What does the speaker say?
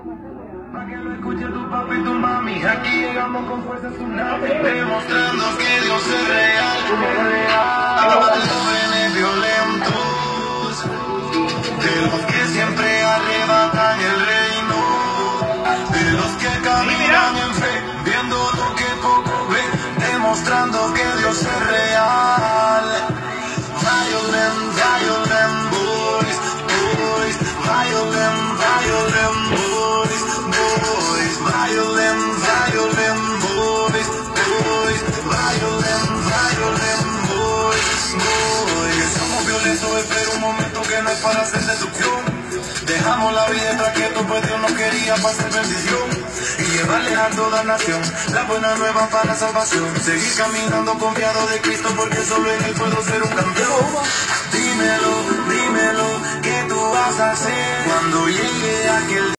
Pa' que lo escuche tu papi y tu mami, aquí llegamos con fuerza tsunami, demostrando que Dios es real. Los jóvenes violentos, de los que siempre arrebatan el reino, de los que caminan en fe, viendo lo que poco ven, demostrando que Dios es real. Violent, violent boys, boys, violent, violent boys, boys, violent, violent boys, boys, violent, violent boys, boys. Que somos violentos, espera un momento que no es para hacer destrucción. Dejamos la vida tras que esto pues Dios no quería para hacer bendición y llevarle a toda nación la buena nueva para la salvación. Seguir caminando confiado de Cristo porque solo en Él puedo ser un campeón. Dímelo, dímelo, ¿qué tú vas a hacer cuando llegue aquel